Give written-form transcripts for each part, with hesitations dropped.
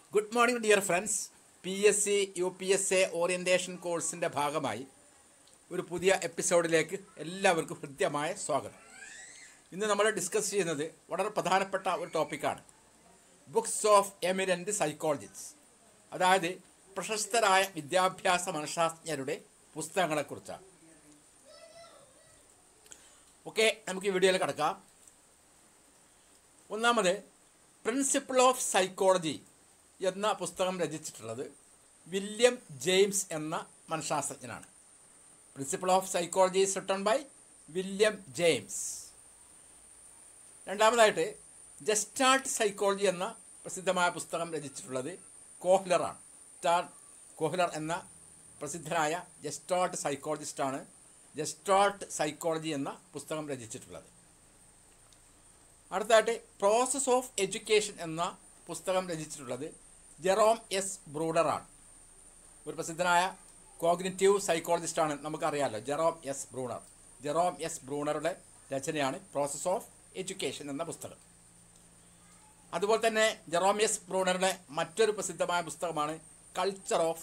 Good morning dear friends. PSC UPSA orientation കോഴ്സിൻ്റെ ഭാഗമായി ഒരു പുതിയ എപ്പിസോഡിലേക്ക് എല്ലാവർക്കും ഹൃദ്യമായ സ്വാഗതം. ഇന്ന് നമ്മൾ ഡിസ്കസ് ചെയ്യുന്നത് വളരെ പ്രധാനപ്പെട്ട ഒരു ടോപ്പിക്കാണ്. ബുക്സ് ഓഫ് എമിനൻറ്റ് സൈക്കോളജിസ്റ്റ്, അതായത് പ്രശസ്തരായ വിദ്യാഭ്യാസ മനഃശാസ്ത്രജ്ഞരുടെ പുസ്തകങ്ങളെക്കുറിച്ചാണ്. ഓക്കെ, നമുക്ക് ഈ വീഡിയോയിൽ കിടക്കാം. ഒന്നാമത് പ്രിൻസിപ്പിൾ ഓഫ് സൈക്കോളജി എന്ന പുസ്തകം രചിച്ചിട്ടുള്ളത് വില്യം ജെയിംസ് എന്ന മനഃശാസ്ത്രജ്ഞനാണ്. Principle of psychology is written by William James. രണ്ടാമതായിട്ട് ജസ്റ്റാൾട്ട് സൈക്കോളജി എന്ന പ്രസിദ്ധമായ പുസ്തകം രചിച്ചിട്ടുള്ളത് കോഹ്ലറാണ്. കോഹ്ലർ എന്ന പ്രസിദ്ധനായ ജസ്റ്റാൾട്ട് സൈക്കോളജിസ്റ്റാണ് ജസ്റ്റാൾട്ട് സൈക്കോളജി എന്ന പുസ്തകം രചിച്ചിട്ടുള്ളത്. അടുത്തതായിട്ട് പ്രോസസ് ഓഫ് എഡ്യൂക്കേഷൻ എന്ന പുസ്തകം രചിച്ചിട്ടുള്ളത് ജെറോം എസ് ബ്രൂണറാണ്. ഒരു പ്രസിദ്ധനായ കോഗ്നിറ്റീവ് സൈക്കോളജിസ്റ്റാണ്, നമുക്കറിയാമല്ലോ, ജെറോം എസ് ബ്രൂണറുടെ രചനയാണ് പ്രോസസ് ഓഫ് എഡ്യൂക്കേഷൻ എന്ന പുസ്തകം. അതുപോലെ തന്നെ ജെറോം എസ് ബ്രൂണറുടെ മറ്റൊരു പ്രസിദ്ധമായ പുസ്തകമാണ് കൾച്ചർ ഓഫ്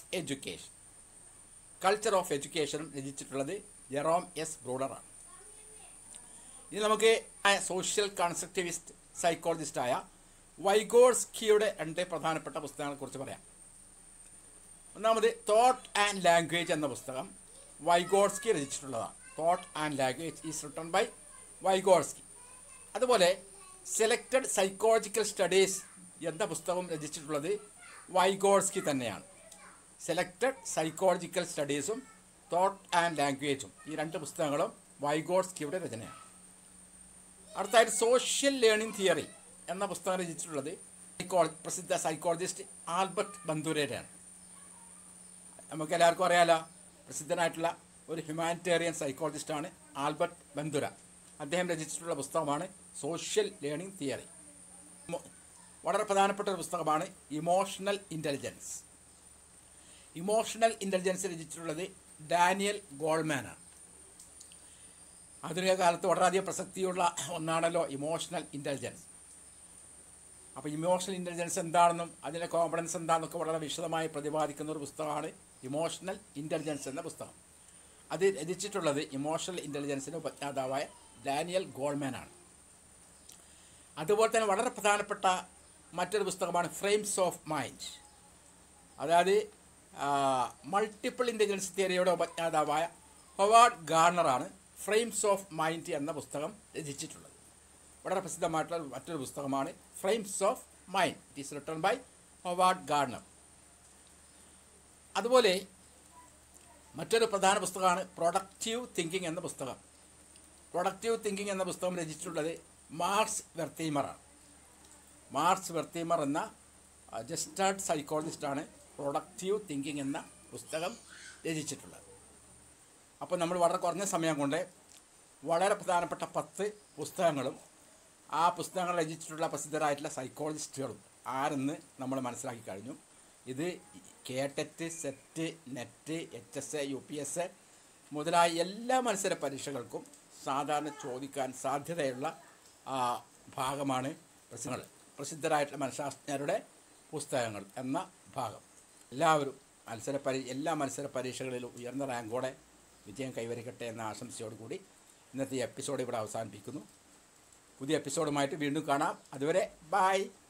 എഡ്യൂക്കേഷനും രചിച്ചിട്ടുള്ളത് ജെറോം എസ് ബ്രൂണറാണ്. ഇനി നമുക്ക് സോഷ്യൽ കൺസ്ട്രക്റ്റിവിസ്റ്റ് സൈക്കോളജിസ്റ്റായ വൈഗോർസ്കിയുടെ രണ്ട് പ്രധാനപ്പെട്ട പുസ്തകങ്ങളെക്കുറിച്ച് പറയാം. ഒന്നാമത് തോട്ട് ആൻഡ് ലാംഗ്വേജ് എന്ന പുസ്തകം വൈഗോർസ്കി രചിച്ചിട്ടുള്ളതാണ്. Thought and language is written by Vygotsky. അതുപോലെ സെലക്റ്റഡ് സൈക്കോളജിക്കൽ സ്റ്റഡീസ് എന്ന പുസ്തകം രചിച്ചിട്ടുള്ളത് വൈഗോർസ്കി തന്നെയാണ്. സെലക്റ്റഡ് സൈക്കോളജിക്കൽ സ്റ്റഡീസും തോട്ട് ആൻഡ് ലാംഗ്വേജും, ഈ രണ്ട് പുസ്തകങ്ങളും വൈഗോർസ്കിയുടെ രചനയാണ്. അടുത്തായിട്ട് സോഷ്യൽ ലേണിംഗ് തിയറി എന്ന പുസ്തകം രചിച്ചിട്ടുള്ളത് പ്രസിദ്ധ സൈക്കോളജിസ്റ്റ് ആൽബർട്ട് ബന്ദുരയാണ്. നമുക്കെല്ലാവർക്കും അറിയാലോ, പ്രസിദ്ധനായിട്ടുള്ള ഒരു ഹ്യൂമാനിറ്റേറിയൻ സൈക്കോളജിസ്റ്റാണ് ആൽബർട്ട് ബന്ദുര. അദ്ദേഹം രചിച്ചിട്ടുള്ള പുസ്തകമാണ് സോഷ്യൽ ലേണിംഗ് തിയറി. വളരെ പ്രധാനപ്പെട്ട ഒരു പുസ്തകമാണ് ഇമോഷണൽ ഇൻ്റലിജൻസ് രചിച്ചിട്ടുള്ളത് ഡാനിയൽ ഗോൾമാനാണ്. ആധുനിക കാലത്ത് വളരെയധികം പ്രസക്തിയുള്ള ഒന്നാണല്ലോ ഇമോഷണൽ ഇൻ്റലിജൻസ്. അപ്പോൾ ഇമോഷണൽ ഇൻ്റലിജൻസ് എന്താണെന്നും അതിൻ്റെ കോമ്പണൻസ് എന്താണെന്നൊക്കെ വളരെ വിശദമായി പ്രതിപാദിക്കുന്ന ഒരു പുസ്തകമാണ് ഇമോഷണൽ ഇൻ്റലിജൻസ് എന്ന പുസ്തകം. അത് രചിച്ചിട്ടുള്ളത് ഇമോഷണൽ ഇൻ്റലിജൻസിൻ്റെ ഉപജ്ഞാതാവായ ഡാനിയൽ ഗോൾമാനാണ്. അതുപോലെ തന്നെ വളരെ പ്രധാനപ്പെട്ട മറ്റൊരു പുസ്തകമാണ് ഫ്രെയിംസ് ഓഫ് മൈൻഡ്, അതായത് മൾട്ടിപ്പിൾ ഇൻ്റലിജൻസ് തിയറിയുടെ ഉപജ്ഞാതാവായ ഹൊവാർഡ് ഗാർണറാണ് ഫ്രെയിംസ് ഓഫ് മൈൻഡ് എന്ന പുസ്തകം രചിച്ചിട്ടുള്ളത്. വളരെ പ്രസിദ്ധമായിട്ടുള്ള മറ്റൊരു പുസ്തകമാണ് frames of mind. It is written by Howard Gardner. അതുപോലെ മറ്റൊരു പ്രധാന പുസ്തകമാണ് പ്രൊഡക്റ്റീവ് തിങ്കിങ് എന്ന പുസ്തകം. രചിച്ചിട്ടുള്ളത് മാർക്സ് വെർത്തീമർ എന്ന ജസ്റ്റാൾട്ട് സൈക്കോളജിസ്റ്റാണ് പ്രൊഡക്റ്റീവ് തിങ്കിങ് എന്ന പുസ്തകം രചിച്ചിട്ടുള്ളത്. അപ്പോൾ നമ്മൾ വളരെ കുറഞ്ഞ സമയം കൊണ്ട് വളരെ പ്രധാനപ്പെട്ട 10 പുസ്തകങ്ങളും ആ പുസ്തകങ്ങൾ രചിച്ചിട്ടുള്ള പ്രസിദ്ധരായിട്ടുള്ള സൈക്കോളജിസ്റ്റുകളും ആരെന്ന് നമ്മൾ മനസ്സിലാക്കി കഴിഞ്ഞു. ഇത് ktet, SET, NET, HSA, UPSA മുതലായ എല്ലാ മത്സര പരീക്ഷകൾക്കും സാധാരണ ചോദിക്കാൻ സാധ്യതയുള്ള ഭാഗമാണ് പ്രസിദ്ധരായിട്ടുള്ള മനഃശാസ്ത്രജ്ഞരുടെ പുസ്തകങ്ങൾ എന്ന ഭാഗം. എല്ലാവരും എല്ലാ മത്സര പരീക്ഷകളിലും ഉയർന്ന റാങ്കോടെ വിജയം കൈവരിക്കട്ടെ എന്ന ആശംസയോടുകൂടി ഇന്നത്തെ എപ്പിസോഡ് ഇവിടെ അവസാനിപ്പിക്കുന്നു. പുതിയ എപ്പിസോഡുമായിട്ട് വീണ്ടും കാണാം. അതുവരെ ബൈ.